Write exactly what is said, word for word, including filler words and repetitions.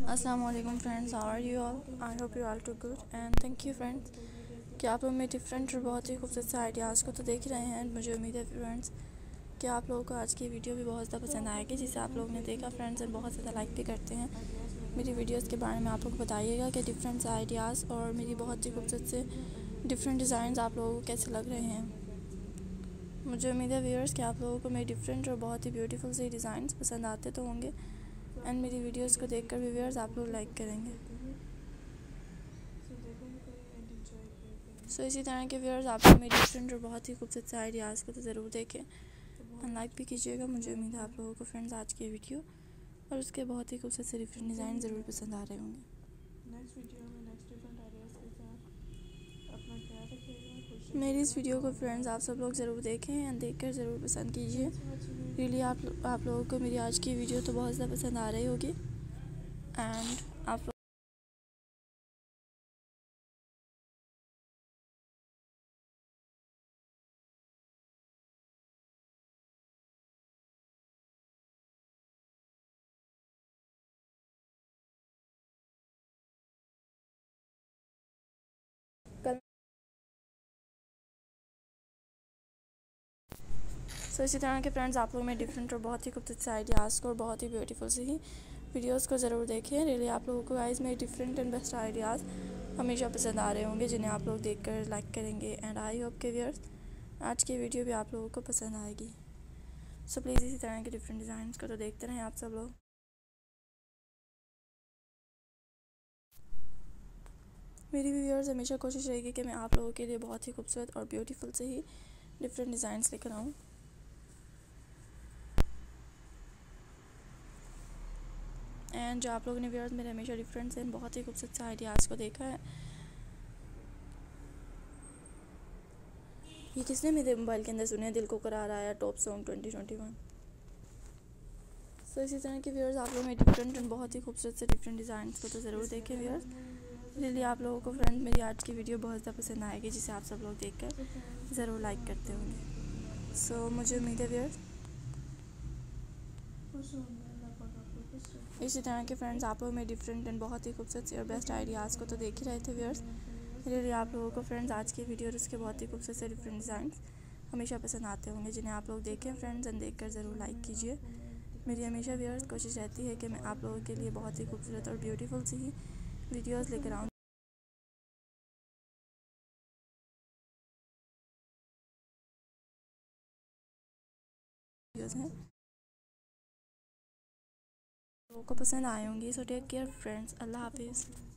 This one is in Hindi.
अस्सलाम वालेकुम friends, how are you all? I hope you all too good and thank you friends कि आप लोग मेरे डिफरेंट और बहुत ही खूबसूरत से आइडियाज़ को तो देख रहे हैं। मुझे उम्मीद है फ्रेंड्स कि आप लोगों को आज की वीडियो भी बहुत ज़्यादा पसंद आएगी, जिसे आप लोगों ने देखा फ्रेंड्स एंड बहुत ज़्यादा लाइक भी करते हैं। मेरी वीडियोस के बारे में आप लोग बताइएगा कि डिफरेंट से आइडियाज़ और मेरी बहुत ही खूबसूरत से डिफरेंट डिज़ाइन आप लोगों को कैसे लग रहे हैं। मुझे उम्मीद है व्यूअर्स कि आप लोगों को मेरे डिफरेंट और बहुत ही ब्यूटीफुल से डिज़ाइन पसंद आते तो होंगे एंड मेरी वीडियोस को देखकर भी व्यूअर्स आप लोग लाइक करेंगे। सो so, इसी तरह के व्यूअर्स आप लोग मेरे डिफरेंट और बहुत ही खूबसूरत से आइडियाज़ को तो ज़रूर देखें एंड लाइक भी कीजिएगा। मुझे उम्मीद है आप लोगों को फ्रेंड्स आज की वीडियो और उसके बहुत ही खूबसूरत से डिफरेंट डिज़ाइन ज़रूर पसंद आ रहे होंगे। नेक्स्ट वीडियो में नेक्स्ट डिफरेंट आइडियाज़ के साथ अपना ख्याल रखिएगा। मेरी इस वीडियो को फ्रेंड्स आप सब लोग ज़रूर देखें एंड देखकर ज़रूर पसंद कीजिए। रियली आप आप लोगों को मेरी आज की वीडियो तो बहुत ज़्यादा पसंद आ रही होगी एंड आप कल सो इसी तरह के फ्रेंड्स आप लोग में डिफरेंट और बहुत ही खूबसूरत से आइडियाज़ को और बहुत ही ब्यूटीफुल से ही वीडियोस को ज़रूर देखें। रियली आप लोगों को गाइस मेरे डिफरेंट एंड बेस्ट आइडियाज़ हमेशा पसंद आ रहे होंगे, जिन्हें आप लोग देखकर लाइक करेंगे एंड आई होप के व्यूअर्स आज की वीडियो भी आप लोगों को पसंद आएगी। सो प्लीज़ इसी तरह के डिफरेंट डिज़ाइन को तो देखते रहें आप सब लोग। मेरी व्यूअर्स हमेशा कोशिश रहेगी कि मैं आप लोगों के लिए बहुत ही खूबसूरत और ब्यूटीफुल से ही डिफरेंट डिज़ाइंस लेकर आऊँ एंड जो आप लोगों ने व्यूअर्स मेरे हमेशा डिफरेंट एंड बहुत ही खूबसूरत से आइडियाज़ को देखा है, ये किसने मेरे मोबाइल के अंदर सुने दिल को करार आया top song twenty twenty one. So इसी तरह के व्यूअर्स आप लोग मेरे डिफरेंट एंड बहुत ही खूबसूरत से डिफरेंट डिज़ाइन को तो ज़रूर देखें व्यूअर्स। रियली आप लोगों को फ्रेंड मेरी आज की वीडियो बहुत ज़्यादा पसंद आएगी, जिसे आप सब लोग देखकर ज़रूर लाइक करते होंगे। सो so, मुझे उम्मीद है व्यूअर्स इसी तरह के फ्रेंड्स आप लोग मेरे डिफरेंट एंड बहुत ही खूबसूरत से और बेस्ट आइडियाज़ को तो देख ही रहे थे व्यूअर्स। रियली आप लोगों को फ्रेंड्स आज की वीडियो और उसके बहुत ही खूबसूरत से डिफरेंट डिज़ाइन हमेशा पसंद आते होंगे, जिन्हें आप लोग देखें फ्रेंड्स एंड देखकर ज़रूर लाइक कीजिए। मेरी हमेशा व्यूअर्स कोशिश रहती है कि मैं आप लोगों के लिए बहुत ही खूबसूरत और ब्यूटीफुल सी ही वीडियोस लेकर आऊँ हैं लोगों को पसंद आए होंगी। सो टेक केयर फ्रेंड्स, अल्लाह हाफिज़।